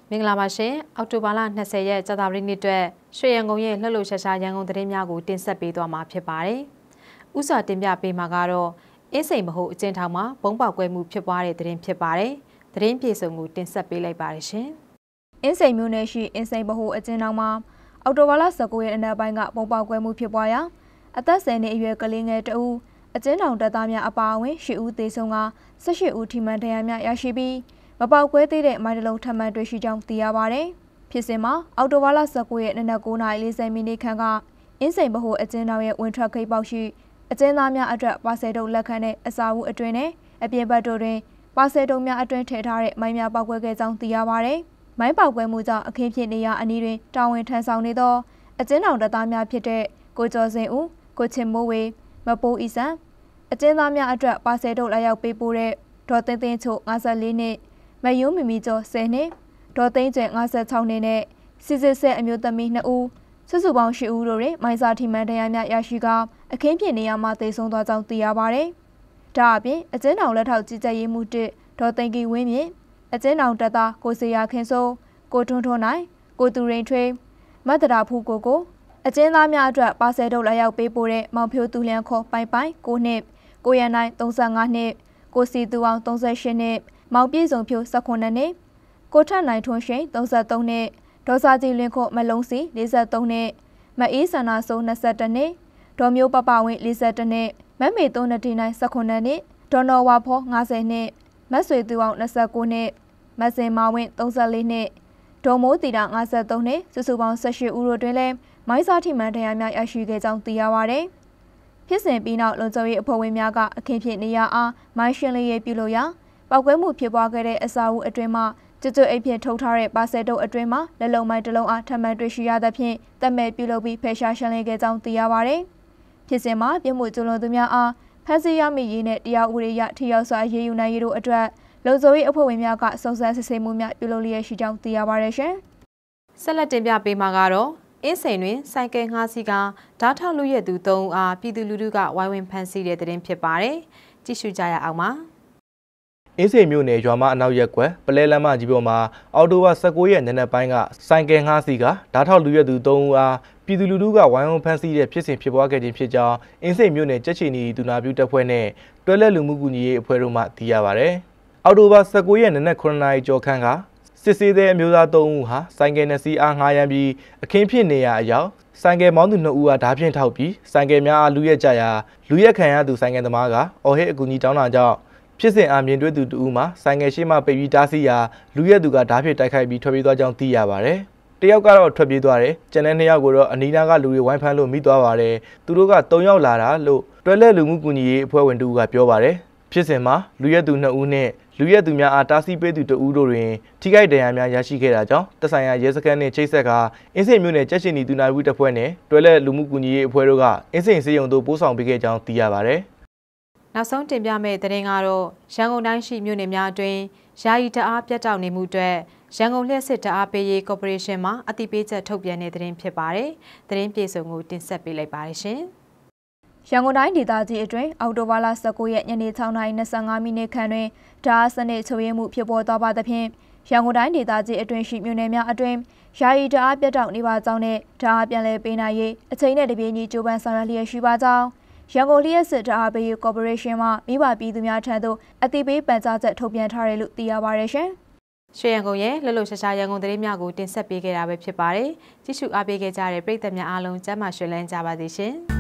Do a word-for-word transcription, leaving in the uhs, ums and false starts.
မင်္ဂလာပါရှင်အောက်တိုဘာလ၂၀ရက်ကြာသပတေးနေ့အတွက်ရွှေရန်ကုန်ရဲ့လှလှရှာရှာရန်ကုန်သတင်းများကိုတင်ဆက်ပေးသွားမှာဖြစ်ပါတယ်။ဥစွာတင်ပြပေးမှာကတော့အင်းစိန်မဟုတ်အကျဉ်းထောင်မှာဘုံပေါက်ကွဲမှုဖြစ်ပွားတဲ့သတင်းဖြစ်ပါတယ်။သတင်းပြေဆုံးကိုတင်ဆက်ပေးလိုက်ပါတယ်ရှင်။အင်းစိန်မြို့နယ်ရှိအင်းစိန်မဟုတ်အကျဉ်းထောင်မှာအောက်တိုဘာလ၁၉ရက်အနက်ပိုင်းကဘုံပေါက်ကွဲမှုဖြစ်ပွားရာအသက်၁၀နှစ်အရွယ်ကလေးငယ်တဦးအကျဉ်းထောင်တပ်သားများအပါအဝင်၈ဦးသေဆုံးက၁၈ဦးထိမှန်ဒဏ်ရာများရရှိပြီးမပေါက်ကွဲသေးတဲ့မိုင်းတလုံးထပ်မံတွေ့ရှိကြောင်းသိရပါတယ်။ဖြစ်စဉ်မှာအောက်တိုဘာလ၁၉ရက်နေ့နက်၉နာရီ၄၀မိနစ်ခန့်ကအင်းစိန်ဘဟုအကျဉ်းထောင်ရဲ့ဝင်ထွက်ဂိတ်ပေါက်ရှိအကျဉ်းသားများအတွက်ပါဆယ်တုပ်လက်ခံတဲ့အစာအုပ်အတွင်းနဲ့အပြင်ဘက်တို့တွင်ပါဆယ်တုပ်များအတွင်းထည့်ထားတဲ့မိုင်းများပေါက်ကွဲခဲ့ကြောင်းသိရပါတယ်။မိုင်းပေါက်ကွဲမှုကြောင့်အခင်းဖြစ်နေရာအနီးတွင်တာဝန်ထမ်းဆောင်နေသောအကျဉ်းထောင်တပ်သားများဖြစ်တဲ့ကိုကျော်စင်ဦး၊ကိုချင်မိုးဝေ၊မပိုးဤစံအကျဉ်းသားများအတွက်ပါဆယ်တုပ်လာရောက်ပေးပို့တဲ့ဒေါ်သိန်းသိန်းချို၅၄နှစ်မယုံမီမီကျော်၁၀နှစ်ဒေါ်သိန်းကျဲ၅၆နှစ်နဲ့စစ်စစ်ဆက်အမျိုးသမီး၂ဦးစုစုပေါင်း၈ဦးတို့တွင်မိုင်းစာထိမှန်ဒဏ်ရာများရရှိကအခင်းဖြစ်နေရာမှာသေဆုံးသွားကြောင်းသိရပါတယ်။ဒါအပြင်အကျဉ်းထောင်လက်ထောက်ကြီးကြပ်ရေးမှူးတစ်ဒေါ်သိန်းကီဝင်းမြင့်အကျဉ်းထောင်တပ်သားကိုစေရခင်စိုးကိုထွန်းထွန်းနိုင်ကိုသူရိန်ထွေးမတ်တရာဖူးကိုကိုအကျဉ်းသားများအတွက်ပါဆယ်တုပ်လာရောက်ပေးပို့တဲ့မောင်ဖြိုးသူလျံခေါ်ပိုင်ပိုင်ကိုနှစ်ကိုရန်နိုင်၃၅နှစ်ကိုစီသူအောင်၃၈နှစ်မောင်ပြည့်စုံဖြိုး၁၉နှစ်ကိုထက်နိုင်ထွန်းရှိန်၃၃နှစ်ဒေါ်စာကြည်လင်းခေါ်မလုံးစီ၄၃နှစ်မအေးဆန္ဒဆိုး၂၁နှစ်ဒေါ်မျိုးပပဝင်း၄၁နှစ်မမေသုံးနတီနိုင်၁၉နှစ်ဒေါ်နော်ဝါဖော၅၀နှစ်မဆွေသူအောင်၂၉နှစ်မစင်မာဝင်း၃၄နှစ်ဒေါ်မိုးတီတာ၅၃နှစ်စုစုပေါင်း၁၈ဦးတို့တွင်လည်းမိုင်းစာထိမှန်ဒဏ်ရာများရရှိခဲ့ကြောင်းသိရပါတယ်။ဖြစ်စဉ်ပြီးနောက်လုံခြုံရေးအဖွဲ့ဝင်များကအခင်းဖြစ်နေရာအားမိုင်းရှင်းလင်းရေးပြုလုပ်ရာပောက်ကွဲမှုဖြစ်ပွားခဲ့တဲ့အစာအုပ်အတွင်းမှာကျွတ်ကျွတ်အိပ်ဖြင့်ထုတ်ထားတဲ့ပါဆယ်တုပ်အတွင်းမှာလက်လုံမိုင်းတစ်လုံးအားထပ်မံတွေ့ရှိရသဖြင့်တပ်မဲ့ပြုလုပ်ပြီးဖယ်ရှားရှင်းလင်းခဲ့ကြောင်းသိရပါတယ်။ဖြစ်စဉ်မှာပြစ်မှုကျူးလွန်သူများအားဖမ်းဆီးရမိရေးနဲ့တရားဥပဒေအရထိရောက်စွာရေးယူနိုင်ရေးတို့အတွက်လုံခြုံရေးအဖွဲ့ဝင်များကစုံစမ်းစစ်ဆေးမှုများပြုလုပ်လျက်ရှိကြောင်းသိရပါတယ်ရှင်။ဆက်လက်တင်ပြပေးမှာကတော့အင်းစိန်တွင်ဆိုင်ကယ်ငှားစီးကဓာတ်ထောက်လူရဲသူ၃ဦးအားပြည်သူလူထုကဝိုင်းဝန်းဖမ်းဆီးတဲ့သတင်းဖြစ်ပါတယ်။ကြည့်ရှုကြရအောင်ပါ။အင်းစိန်မြို့နယ်ရွာမအနောက်ရက်ကွယ်ပလဲလမ်းမကြီးပေါ်မှာအော်တိုဘာ၁၉ရက်နေ့နက်ပိုင်းကဆိုင်ကယ်ငှားစီးကဓာတ်ထောက်လူရဲသူ၃ဦးအားပြည်သူလူထုကဝိုင်းဝန်းဖမ်းဆီးတဲ့ဖြစ်စဉ်ဖြစ်ပွားခဲ့ခြင်းဖြစ်ကြောင်းအင်းစိန်မြို့နယ်ကြက်ချီနီဒူနာပြုတပ်ဖွဲ့နဲ့တွဲလက်လူမှုကူညီရေးအဖွဲ့တို့မှသိရပါဗျ။အော်တိုဘာ၁၉ရက်နေ့နက်၉နာရီကျော်ခန့်ကစစ်စေးတဲ့အမျိုးသား၃ဦးဟာဆိုင်ကယ်နှစ်စီးအားငှားရမ်းပြီးအခင်းဖြစ်နေရာအရောက်ဆိုင်ကယ်မောင်းသူ၂ဦးအားဓာတ်ဖြင့်ထောက်ပြီးဆိုင်ကယ်များအားလူရက်ကြရာလူရက်ခံရသူဆိုင်ကယ်သမားကအော်ဟစ်အကူအညီတောင်းတာကြောင့်ဖြစ်စဉ်အားမြင်တွေ့သူတူမှဆိုင်ကယ်ရှိမှပိတ်ပြီးတားဆီးရာလူရက်သူကဓာတ်ဖြင့်တိုက်ခိုက်ပြီးထွက်ပြေးသွားကြောင်းသိရပါတယ်။တယောက်ကတော့ထွက်ပြေးသွားတယ်။ကျန်တဲ့နှစ်ယောက်ကိုတော့အနီးနားကလူတွေဝိုင်းဖမ်းလို့မိသွားပါတယ်။သူတို့က၃ယောက်လာတာလို့တွဲလက်လူမှုကူညီရေးအဖွဲ့ဝင်တူကပြောပါတယ်။ဖြစ်စဉ်မှာလူရက်သူ၂ဦးနဲ့လူရဲသူများအားတားဆီးပေးသူတဦးတို့တွင်ထိခိုက်ဒဏ်ရာများရရှိခဲ့တာကြောင့်တပ်ဆိုင်ရာရဲစခန်းနှင့်ချိတ်ဆက်ကအင်းစိန်မြို့နယ်ကြက်ချီနီဒူနာပြုတပ်ဖွဲ့နှင့်တွဲလက်လူမှုကူညီရေးအဖွဲ့တို့ကအင်းစိန်စေယုံတို့ပို့ဆောင်ပေးခဲ့ကြောင်းသိရပါဗျ။နောက်ဆုံးတင်ပြမယ့်သတင်းကတော့ရန်ကုန်တိုင်းရှိမြို့နယ်များအတွင်းယာယီတအားပြတ်တောက်နေမှုအတွက်ရန်ကုန်လျှက်စစ်တအားပေးရေးကော်ပိုရေးရှင်းမှအသိပေးချက်ထုတ်ပြန်တဲ့သတင်းဖြစ်ပါတယ်။သတင်းပြေဆုံးကိုတင်ဆက်ပေးလိုက်ပါရရှင်။ရန်ကုန်တိုင်းဒေသကြီးအတွင်းအောက်တိုဘာလ၁၉ရက်ညနေ၆နာရီ၂၅မိနစ်ခန့်တွင်ဓာတ်စနစ်ချုပ်ရမှုဖြစ်ပေါ်သွားပါသဖြင့်ရန်ကုန်တိုင်းဒေသကြီးအတွင်းရှိမြို့နယ်များအတွင်းယာယီဓာတ်ပြတ်တောက်နေပါကြောင်းနဲ့ဓာတ်ပြန်လည်ပေးနိုင်ရေးအချိန်နဲ့တပြေးညီကြိုးပမ်းဆောင်ရွက်လျက်ရှိပါကြောင်းရန်ကုန်လျှက်စစ်ဓာတ်ပေးရေးကော်ပိုရေးရှင်းမှမိဘပြည်သူများထံသို့အသိပေးပန်ကြားချက်ထုတ်ပြန်ထားတယ်လို့သိရပါတယ်ရှင်။ရွှေရန်ကုန်ရဲ့လှလှရှာရှာရန်ကုန်သတင်းများကိုတင်ဆက်ပေးခဲ့တာပဲဖြစ်ပါတယ်။ကြည့်ရှုအားပေးခဲ့ကြတဲ့ပရိသတ်များအားလုံးကျန်းမာရွှင်လန်းကြပါစေရှင်။